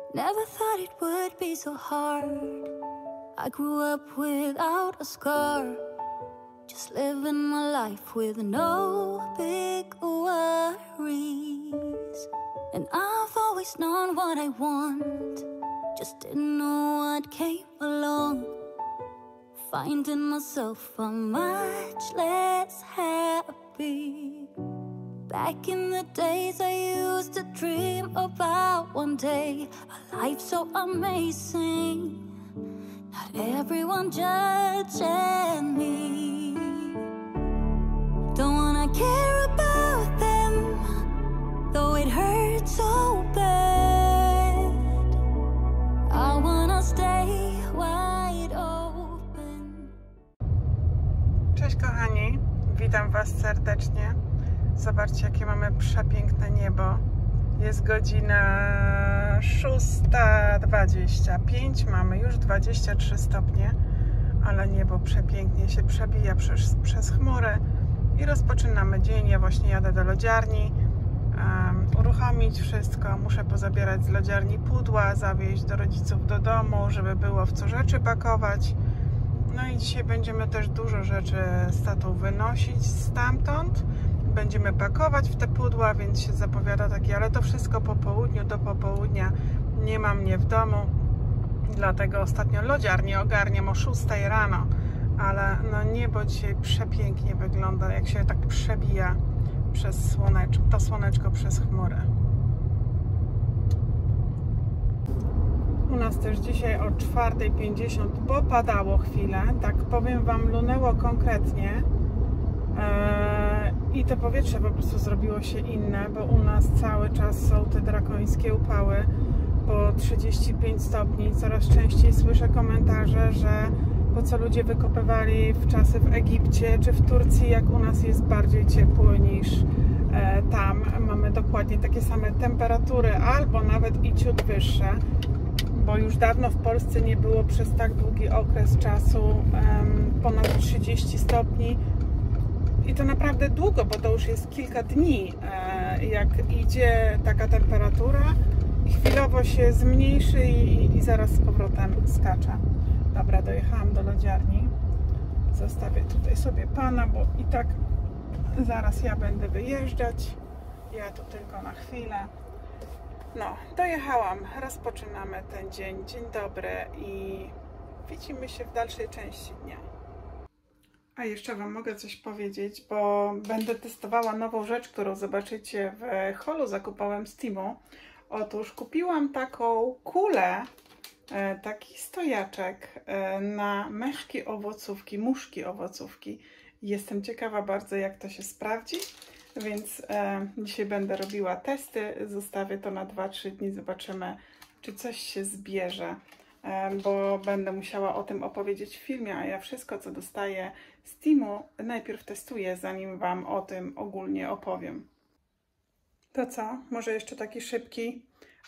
Never thought it would be so hard. I grew up without a scar, just living my life with no big worries. And I've always known what I want, just didn't know what came along. Finding myself much less happy. Back in the days I used to dream about one day a life so amazing, not everyone judging me. Don't wanna care about them, though it hurts so bad. I wanna stay wide open. Cześć kochani, witam Was serdecznie. Zobaczcie, jakie mamy przepiękne niebo. Jest godzina 6:25, mamy już 23 stopnie, ale niebo przepięknie się przebija przez chmury i rozpoczynamy dzień. Ja właśnie jadę do lodziarni, uruchomić wszystko. Muszę pozabierać z lodziarni pudła, zawieźć do rodziców do domu, żeby było w co rzeczy pakować. No i dzisiaj będziemy też dużo rzeczy z tatą wynosić stamtąd. Będziemy pakować w te pudła, więc się zapowiada takie, ale to wszystko po południu, do popołudnia nie ma mnie w domu, dlatego ostatnio lodziarnię ogarniam o 6 rano, ale no niebo dzisiaj przepięknie wygląda, jak się tak przebija przez słoneczko, to słoneczko przez chmury. U nas też dzisiaj o 4:50, bo padało chwilę, tak powiem Wam, lunęło konkretnie. I to powietrze po prostu zrobiło się inne, bo u nas cały czas są te drakońskie upały po 35 stopni. Coraz częściej słyszę komentarze, że po co ludzie wykopywali w czasy w Egipcie czy w Turcji, jak u nas jest bardziej ciepło niż tam. Mamy dokładnie takie same temperatury, albo nawet i ciut wyższe, bo już dawno w Polsce nie było przez tak długi okres czasu ponad 30 stopni. I to naprawdę długo, bo to już jest kilka dni, jak idzie taka temperatura i chwilowo się zmniejszy i zaraz z powrotem skacze. Dobra, dojechałam do lodziarni. Zostawię tutaj sobie pana, bo i tak zaraz ja będę wyjeżdżać. Ja tu tylko na chwilę. No, dojechałam. Rozpoczynamy ten dzień. Dzień dobry i widzimy się w dalszej części dnia. A jeszcze Wam mogę coś powiedzieć, bo będę testowała nową rzecz, którą zobaczycie w haulu zakupowym z Temu. Otóż kupiłam taką kulę, taki stojaczek na muszki owocówki. Jestem ciekawa bardzo, jak to się sprawdzi, więc dzisiaj będę robiła testy. Zostawię to na 2-3 dni, zobaczymy, czy coś się zbierze. Bo będę musiała o tym opowiedzieć w filmie, a ja wszystko, co dostaję z Temu, najpierw testuję, zanim Wam o tym ogólnie opowiem. To co? Może jeszcze taki szybki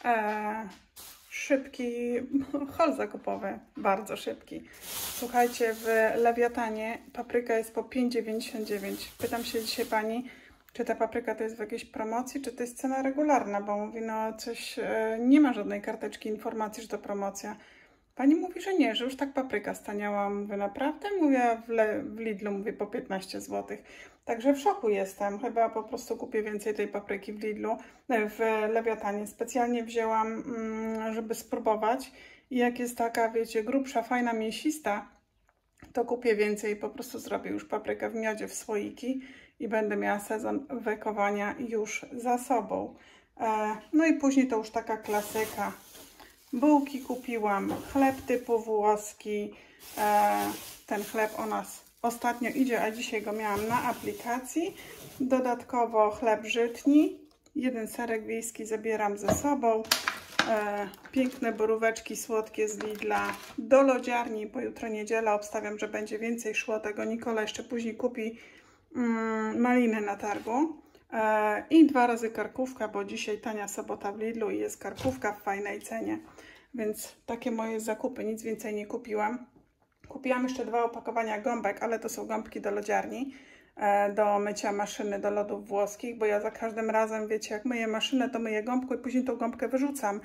haul zakupowy, bardzo szybki. Słuchajcie, w Lewiatanie papryka jest po 5,99. Pytam się dzisiaj pani, czy ta papryka to jest w jakiejś promocji, czy to jest cena regularna, bo mówi, no coś, nie ma żadnej karteczki informacji, że to promocja. Pani mówi, że nie, że już tak papryka staniała. Mówię, naprawdę? Mówię, w Lidlu mówię po 15 zł. Także w szoku jestem. Chyba po prostu kupię więcej tej papryki w Lidlu, w Lewiatanie. Specjalnie wzięłam, żeby spróbować. I jak jest taka, wiecie, grubsza, fajna, mięsista, to kupię więcej i po prostu zrobię już paprykę w miodzie w słoiki i będę miała sezon wekowania już za sobą. No i później to już taka klasyka. Bułki kupiłam, chleb typu włoski. Ten chleb u nas ostatnio idzie, a dzisiaj go miałam na aplikacji. Dodatkowo chleb żytni, 1 serek wiejski zabieram ze sobą. Piękne boróweczki słodkie z Lidla do lodziarni, bo jutro niedziela, obstawiam, że będzie więcej szło tego. Nikola jeszcze później kupi maliny na targu. I 2 razy karkówka, bo dzisiaj tania sobota w Lidlu i jest karkówka w fajnej cenie. Więc takie moje zakupy, nic więcej nie kupiłam. Kupiłam jeszcze 2 opakowania gąbek, ale to są gąbki do lodziarni, do mycia maszyny do lodów włoskich, bo ja za każdym razem, wiecie, jak myję maszynę, to myję gąbką i później tą gąbkę wyrzucam.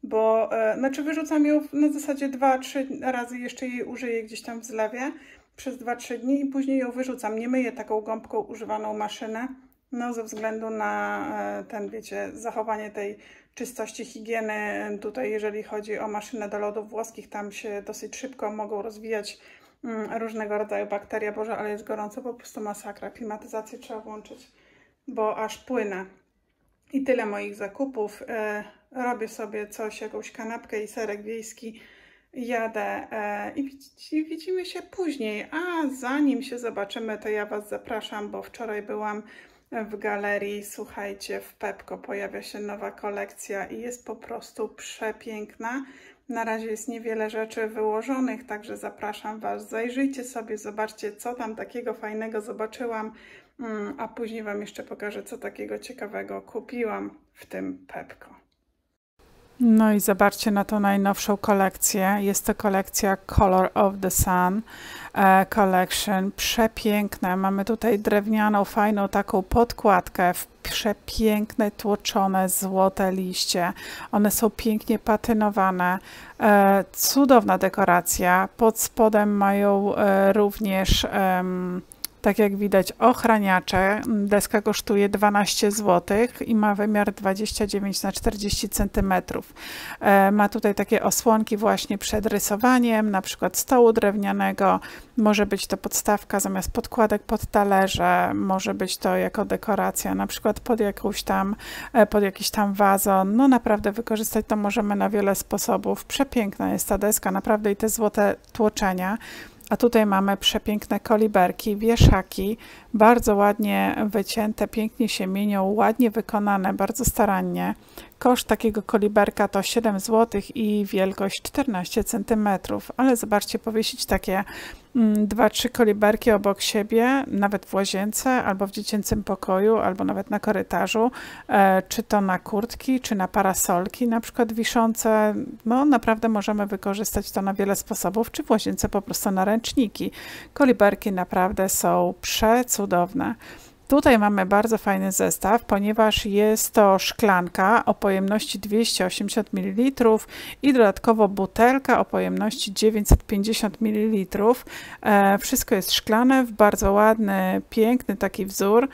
bo znaczy wyrzucam ją na zasadzie 2-3 razy, jeszcze jej użyję gdzieś tam w zlewie przez 2-3 dni i później ją wyrzucam. Nie myję taką gąbką używaną maszynę, no ze względu na ten, wiecie, zachowanie tej czystości, higieny. Tutaj jeżeli chodzi o maszynę do lodów włoskich, tam się dosyć szybko mogą rozwijać różnego rodzaju bakterie. Boże, ale jest gorąco, po prostu masakra. Klimatyzację trzeba włączyć, bo aż płynę. I tyle moich zakupów. Robię sobie coś, jakąś kanapkę i serek wiejski. Jadę i widzimy się później. A zanim się zobaczymy, to ja Was zapraszam, bo wczoraj byłam w galerii. Słuchajcie, w Pepco pojawia się nowa kolekcja i jest po prostu przepiękna. Na razie jest niewiele rzeczy wyłożonych, także zapraszam Was. Zajrzyjcie sobie, zobaczcie, co tam takiego fajnego zobaczyłam, a później Wam jeszcze pokażę, co takiego ciekawego kupiłam w tym Pepco. No i zobaczcie na tą najnowszą kolekcję. Jest to kolekcja Color of the Sun Collection. Przepiękne. Mamy tutaj drewnianą, fajną taką podkładkę, przepiękne, tłoczone, złote liście. One są pięknie patynowane. Cudowna dekoracja. Pod spodem mają również tak jak widać ochraniacze. Deska kosztuje 12 zł i ma wymiar 29 na 40 cm. Ma tutaj takie osłonki właśnie przed rysowaniem, na przykład stołu drewnianego. Może być to podstawka zamiast podkładek pod talerze, może być to jako dekoracja, na przykład pod jakiś tam wazon. No naprawdę wykorzystać to możemy na wiele sposobów. Przepiękna jest ta deska, naprawdę, i te złote tłoczenia. A tutaj mamy przepiękne koliberki, wieszaki, bardzo ładnie wycięte, pięknie się mienią, ładnie wykonane, bardzo starannie. Koszt takiego koliberka to 7 zł i wielkość 14 cm. Ale zobaczcie, powiesić takie 2-3 koliberki obok siebie, nawet w łazience, albo w dziecięcym pokoju, albo nawet na korytarzu, czy to na kurtki, czy na parasolki, na przykład wiszące. No naprawdę możemy wykorzystać to na wiele sposobów, czy w łazience po prostu na ręczniki. Koliberki naprawdę są przecudowne. Tutaj mamy bardzo fajny zestaw, ponieważ jest to szklanka o pojemności 280 ml i dodatkowo butelka o pojemności 950 ml. Wszystko jest szklane, w bardzo ładny, piękny taki wzór.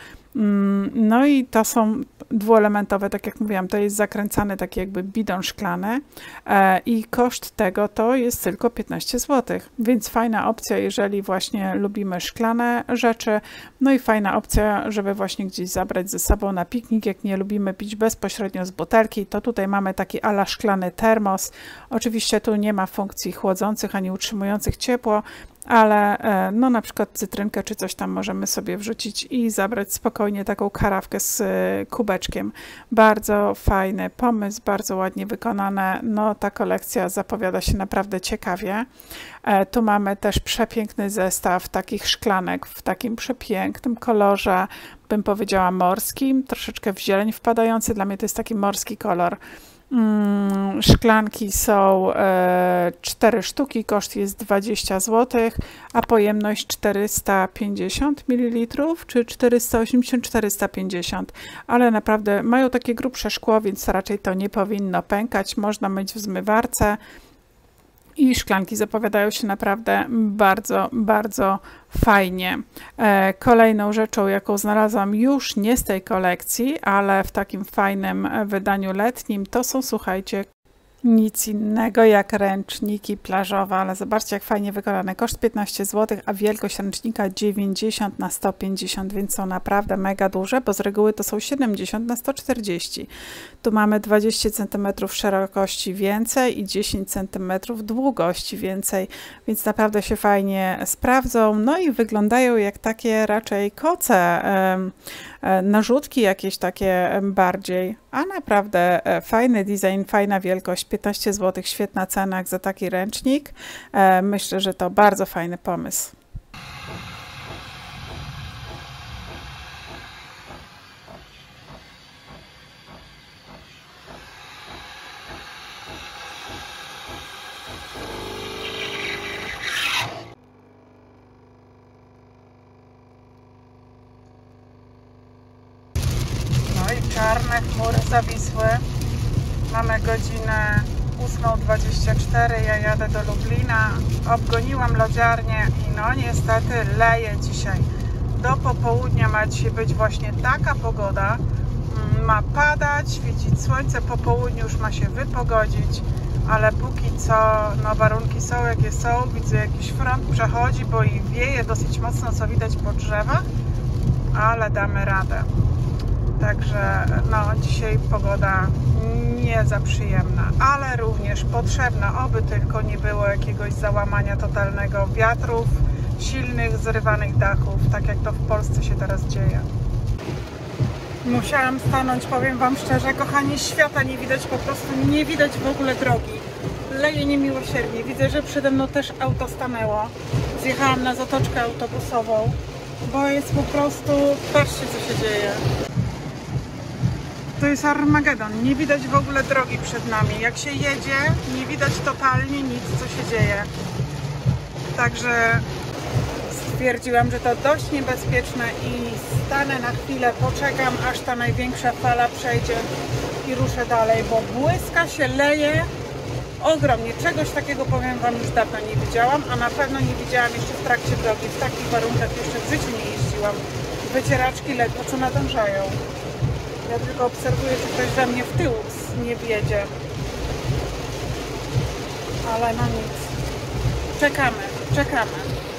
No i to są dwuelementowe, tak jak mówiłam, to jest zakręcany taki jakby bidon szklany i koszt tego to jest tylko 15 zł, więc fajna opcja, jeżeli właśnie lubimy szklane rzeczy, no i fajna opcja, żeby właśnie gdzieś zabrać ze sobą na piknik, jak nie lubimy pić bezpośrednio z butelki, to tutaj mamy taki ala szklany termos. Oczywiście tu nie ma funkcji chłodzących ani utrzymujących ciepło, ale no na przykład cytrynkę czy coś tam możemy sobie wrzucić i zabrać spokojnie taką karawkę z kubeczkiem. Bardzo fajny pomysł, bardzo ładnie wykonane. No ta kolekcja zapowiada się naprawdę ciekawie. Tu mamy też przepiękny zestaw takich szklanek w takim przepięknym kolorze, bym powiedziała morskim, troszeczkę w zieleń wpadający. Dla mnie to jest taki morski kolor. Szklanki są 4 sztuki, koszt jest 20 zł, a pojemność 450 ml czy 480-450, ale naprawdę mają takie grubsze szkło, więc raczej to nie powinno pękać, można myć w zmywarce. I szklanki zapowiadają się naprawdę bardzo, bardzo fajnie. Kolejną rzeczą, jaką znalazłam już nie z tej kolekcji, ale w takim fajnym wydaniu letnim, to są, słuchajcie, nic innego jak ręczniki plażowe, ale zobaczcie, jak fajnie wykonane. Koszt 15 zł, a wielkość ręcznika 90 na 150, więc są naprawdę mega duże, bo z reguły to są 70 na 140. Tu mamy 20 cm szerokości więcej i 10 cm długości więcej, więc naprawdę się fajnie sprawdzą. No i wyglądają jak takie raczej koce, narzutki jakieś takie bardziej, a naprawdę fajny design, fajna wielkość, 15 zł, świetna cena jak za taki ręcznik. Myślę, że to bardzo fajny pomysł. No i czarne chmury zawisły. Mamy godzinę 8:24, ja jadę do Lublina. Obgoniłam lodziarnię i no niestety leje dzisiaj. Do popołudnia ma dzisiaj być właśnie taka pogoda. Ma padać, świecić słońce, po południu już ma się wypogodzić, ale póki co no warunki są jakie są. Widzę jakiś front przechodzi, bo i wieje dosyć mocno, co widać po drzewach, ale damy radę. Także no dzisiaj pogoda nie za przyjemna, ale również potrzebna, oby tylko nie było jakiegoś załamania totalnego wiatrów, silnych, zrywanych dachów, tak jak to w Polsce się teraz dzieje. Musiałam stanąć, powiem Wam szczerze, kochani, świata nie widać, po prostu nie widać w ogóle drogi. Leje niemiłosiernie. Widzę, że przede mną też auto stanęło. Zjechałam na zatoczkę autobusową, bo jest po prostu, patrzcie co się dzieje. To jest Armagedon, nie widać w ogóle drogi przed nami. Jak się jedzie, nie widać totalnie nic, co się dzieje. Także stwierdziłam, że to dość niebezpieczne i stanę na chwilę, poczekam, aż ta największa fala przejdzie i ruszę dalej, bo błyska się, leje ogromnie. Czegoś takiego, powiem Wam, już dawno nie widziałam, a na pewno nie widziałam jeszcze w trakcie drogi. W takich warunkach jeszcze w życiu nie jeździłam. Wycieraczki ledwo co nadążają. Ja tylko obserwuję, czy ktoś we mnie w tył nie wjedzie. Ale no nic. Czekamy, czekamy.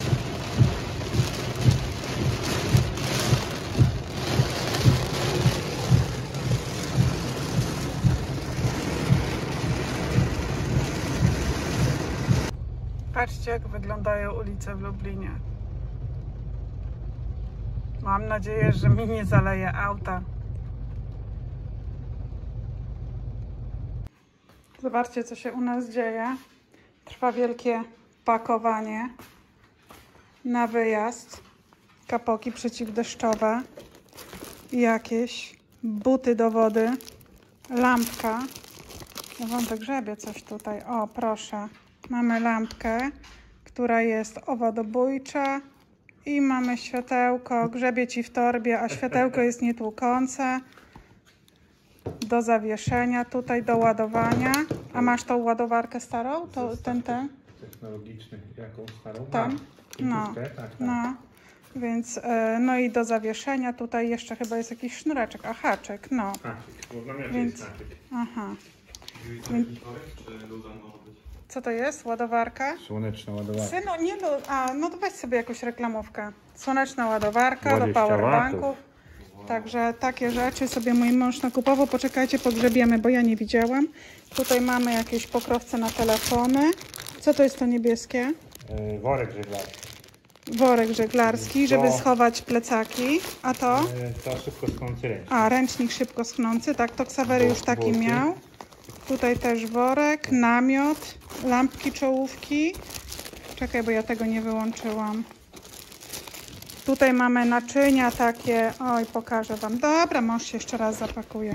Patrzcie, jak wyglądają ulice w Lublinie. Mam nadzieję, że mi nie zaleje auta. Zobaczcie, co się u nas dzieje. Trwa wielkie pakowanie na wyjazd. Kapoki przeciwdeszczowe, jakieś buty do wody, lampka. Ja Wam wygrzebie coś tutaj. O, proszę. Mamy lampkę, która jest owadobójcza i mamy światełko. Grzebie Ci w torbie, a światełko jest nietłukące. Do zawieszenia, tutaj do ładowania. A masz tą ładowarkę starą? To, ten? Technologiczny, jaką starą? Tam? No, tak. no. Więc, no i do zawieszenia tutaj jeszcze chyba jest jakiś sznureczek, a haczyk, no. Haczyk, bo na Więc, jest haczyk. aha. Więc, czy luza może być? Co to jest? Ładowarka? Słoneczna ładowarka. Synu, nie a, no to weź sobie jakąś reklamówkę. Słoneczna ładowarka do 20 powerbanków. watów. Także takie rzeczy sobie mój mąż nakupował. Poczekajcie, pogrzebiemy, bo ja nie widziałam. Tutaj mamy jakieś pokrowce na telefony. Co to jest to niebieskie? Worek żeglarski. Worek żeglarski, żeby schować plecaki. A to? To szybko schnący ręcznik. A, ręcznik szybko schnący. Tak, to Ksawery już taki miał. Tutaj też worek, namiot, lampki czołówki. Czekaj, bo ja tego nie wyłączyłam. Tutaj mamy naczynia takie. Oj, pokażę Wam. Dobra, mąż się jeszcze raz zapakuje.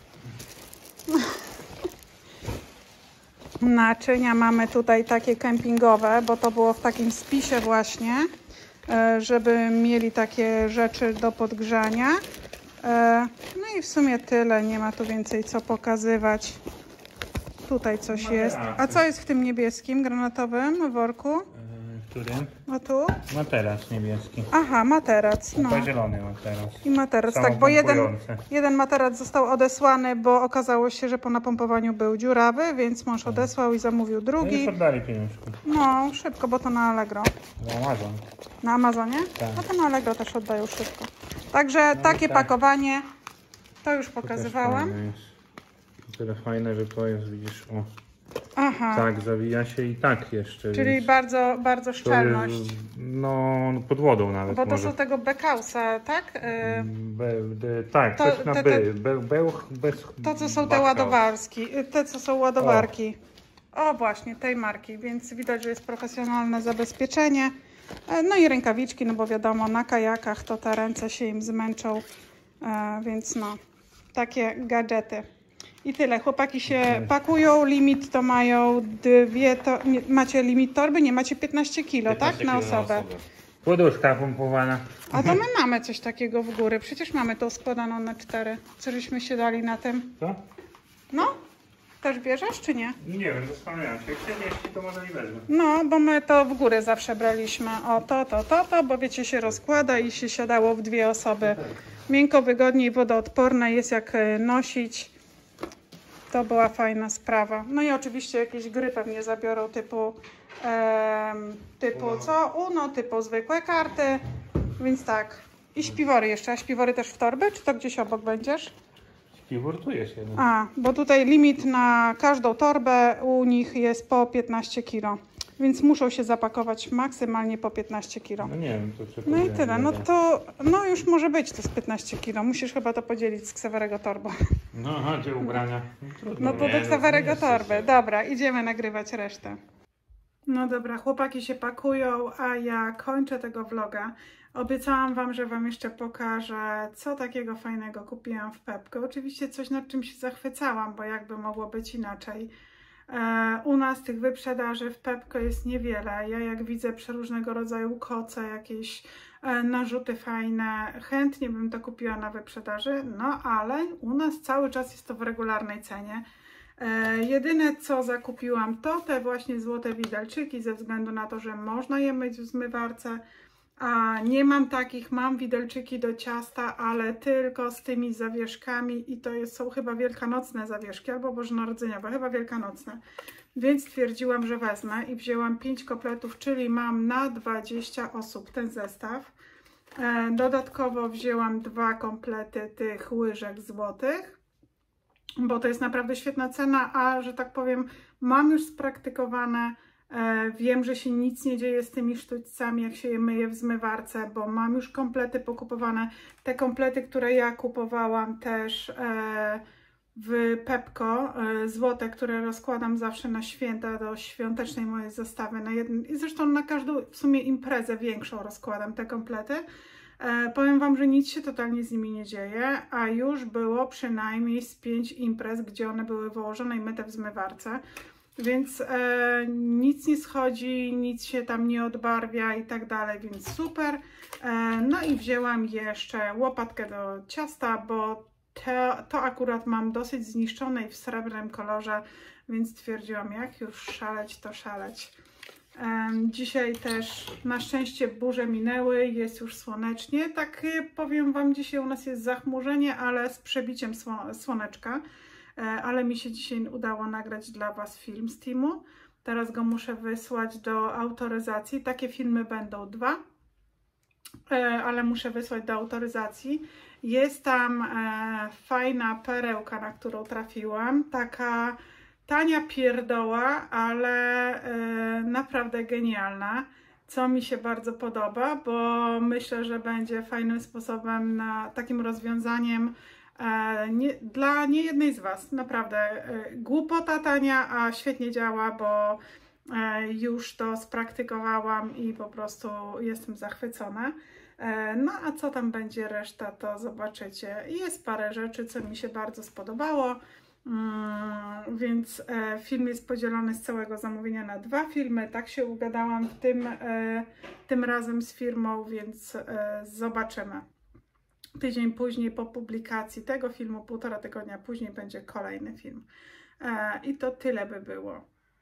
Naczynia mamy tutaj takie kempingowe, bo to było w takim spisie właśnie, żeby mieli takie rzeczy do podgrzania. No i w sumie tyle, nie ma tu więcej co pokazywać. Tutaj coś jest. A co jest w tym niebieskim, granatowym worku? Którym? A tu? Materac niebieski. Aha, materac. No. To zielony materac. I materac, tak, bo jeden materac został odesłany, bo okazało się, że po napompowaniu był dziurawy, więc mąż odesłał i zamówił No drugi. już oddali pieniążki. No, szybko, bo to na Allegro. Na Amazon. Na Amazonie? Tak. No to na Allegro też oddają szybko. Także takie tak. pakowanie, to już pokazywałam. Tyle fajne, że to jest, widzisz, o. Aha. Tak, zawija się i tak jeszcze. Czyli więc bardzo, bardzo szczelność. jest, no, pod wodą nawet. Bo to może. są tego bekausa, tak? Tak, to- coś na bez. To, co są te ładowarki. Te, co są ładowarki. O, właśnie, tej marki. Więc widać, że jest profesjonalne zabezpieczenie. No i rękawiczki, no bo wiadomo, na kajakach to te ręce się im zmęczą. Więc no, takie gadżety. I tyle. Chłopaki się pakują. Limit to mają dwie... macie limit torby? Nie, macie 15 kg, tak? Na osobę. Poduszka pompowana. A to my mamy coś takiego w góry. Przecież mamy tą składaną na 4. Co żeśmy się dali na tym? Co? No, Też bierzesz, czy nie? Nie wiem, zastanawiam się. Jak się mieści, to może i wezmę. No, bo my to w górę zawsze braliśmy. O, to, bo wiecie, się rozkłada i się siadało w 2 osoby. Miękko, wygodniej, wodoodporne jest jak nosić. To była fajna sprawa. No i oczywiście jakieś gry pewnie zabiorą typu Uno, typu zwykłe karty. Więc tak. I śpiwory jeszcze. A śpiwory też w torby, czy to gdzieś obok będziesz? Śpiwortuje się. No. A, bo tutaj limit na każdą torbę u nich jest po 15 kg. Więc muszą się zapakować maksymalnie po 15 kg. No nie wiem, to czy No i tyle. No to już może być to z 15 kg. Musisz chyba to podzielić z Ksawerego torbą. No, aha, gdzie ubrania? No, trudno, No to do Ksawerego torby. Dobra, idziemy nagrywać resztę. No dobra, chłopaki się pakują, a ja kończę tego vloga. Obiecałam wam, że wam jeszcze pokażę, co takiego fajnego kupiłam w Pepco. Oczywiście coś, nad czym się zachwycałam, bo jakby mogło być inaczej. U nas tych wyprzedaży w Pepco jest niewiele. Ja jak widzę przeróżnego rodzaju koce, jakieś narzuty fajne, chętnie bym to kupiła na wyprzedaży, no ale u nas cały czas jest to w regularnej cenie. Jedyne co zakupiłam to te właśnie złote widelczyki, ze względu na to, że można je myć w zmywarce, a nie mam takich, mam widelczyki do ciasta, ale tylko z tymi zawieszkami i to są chyba wielkanocne zawieszki albo bożonarodzeniowe, chyba wielkanocne, więc stwierdziłam, że wezmę i wzięłam 5 kompletów, czyli mam na 20 osób ten zestaw. Dodatkowo wzięłam 2 komplety tych łyżek złotych, bo to jest naprawdę świetna cena, a że tak powiem, mam już spraktykowane. Wiem, że się nic nie dzieje z tymi sztućcami, jak się je myje w zmywarce, bo mam już komplety pokupowane. Te komplety, które ja kupowałam też w Pepco, złote, które rozkładam zawsze na święta, do świątecznej mojej zestawy. I zresztą na każdą w sumie imprezę większą rozkładam te komplety. Powiem wam, że nic się totalnie z nimi nie dzieje, a już było przynajmniej z 5 imprez, gdzie one były wyłożone i myte w zmywarce. Więc nic nie schodzi, nic się tam nie odbarwia i tak dalej, więc super. No i wzięłam jeszcze łopatkę do ciasta, bo to akurat mam dosyć zniszczone i w srebrnym kolorze, więc stwierdziłam, jak już szaleć, to szaleć. Dzisiaj też na szczęście burze minęły, jest już słonecznie. Tak powiem wam, dzisiaj u nas jest zachmurzenie, ale z przebiciem słoneczka. Ale mi się dzisiaj udało nagrać dla was film z Teamu. Teraz go muszę wysłać do autoryzacji. Takie filmy będą 2, ale muszę wysłać do autoryzacji. Jest tam fajna perełka, na którą trafiłam. Taka tania pierdoła, ale naprawdę genialna. Co mi się bardzo podoba, bo myślę, że będzie fajnym sposobem na takim rozwiązaniem dla niejednej z was. Naprawdę głupota tania, a świetnie działa, bo już to spraktykowałam i po prostu jestem zachwycona. No a co tam będzie reszta, to zobaczycie. Jest parę rzeczy, co mi się bardzo spodobało, więc film jest podzielony z całego zamówienia na 2 filmy. Tak się ugadałam tym razem z firmą, więc zobaczymy. Tydzień później po publikacji tego filmu, 1,5 tygodnia później będzie kolejny film. I to tyle by było.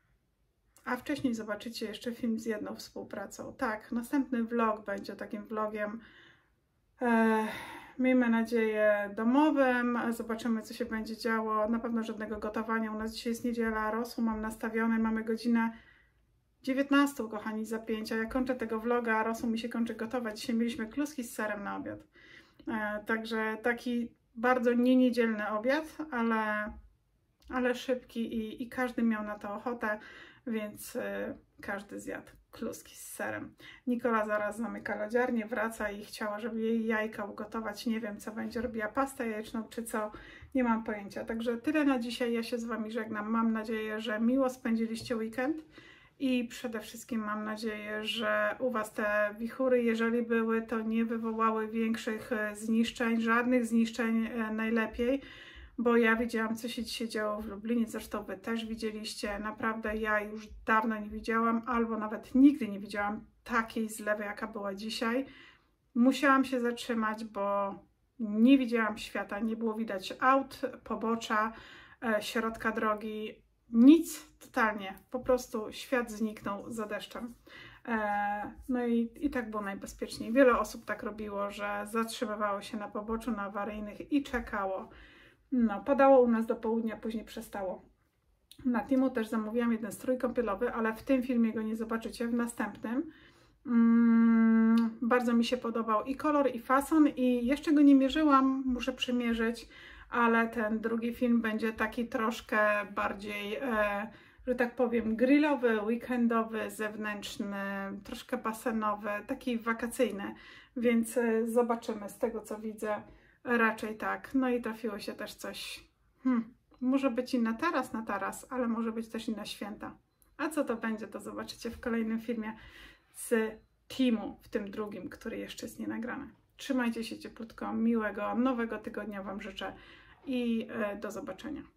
A wcześniej zobaczycie jeszcze film z jedną współpracą. Tak, następny vlog będzie takim vlogiem, miejmy nadzieję, domowym. Zobaczymy, co się będzie działo. Na pewno żadnego gotowania. U nas dzisiaj jest niedziela, rosół mam nastawiony, mamy godzinę 19, kochani, za 5. A ja kończę tego vloga, a rosół mi się kończy gotować. Dzisiaj mieliśmy kluski z serem na obiad. Także taki bardzo nieniedzielny obiad, ale szybki i każdy miał na to ochotę, więc każdy zjadł kluski z serem. Nikola zaraz zamyka lodziarnię, wraca i chciała, żeby jej jajka ugotować. Nie wiem, co będzie robiła, pastę jajeczną czy co, nie mam pojęcia. Także tyle na dzisiaj, ja się z wami żegnam. Mam nadzieję, że miło spędziliście weekend. I przede wszystkim mam nadzieję, że u was te wichury, jeżeli były, to nie wywołały większych zniszczeń, żadnych zniszczeń najlepiej, bo ja widziałam, co się dzisiaj działo w Lublinie, zresztą wy też widzieliście. Naprawdę ja już dawno nie widziałam, albo nawet nigdy nie widziałam takiej zlewy, jaka była dzisiaj. Musiałam się zatrzymać, bo nie widziałam świata, nie było widać aut, pobocza. środka drogi. Nic, totalnie. Po prostu świat zniknął za deszczem. No i tak było najbezpieczniej. Wiele osób tak robiło, że zatrzymywało się na poboczu, na awaryjnych i czekało. No, padało u nas do południa, później przestało. Na Temu też zamówiłam jeden strój kąpielowy, ale w tym filmie go nie zobaczycie, w następnym. Bardzo mi się podobał i kolor, i fason, i jeszcze go nie mierzyłam, muszę przymierzyć, ale ten drugi film będzie taki troszkę bardziej, że tak powiem, grillowy, weekendowy, zewnętrzny, troszkę basenowy, taki wakacyjny, więc zobaczymy. Z tego co widzę, raczej tak. No i trafiło się też coś, może być i na taras, ale może być też i na święta. A co to będzie, to zobaczycie w kolejnym filmie z Temu, w tym drugim, który jeszcze jest nienagrany. Trzymajcie się cieplutko, miłego nowego tygodnia Wam życzę i do zobaczenia.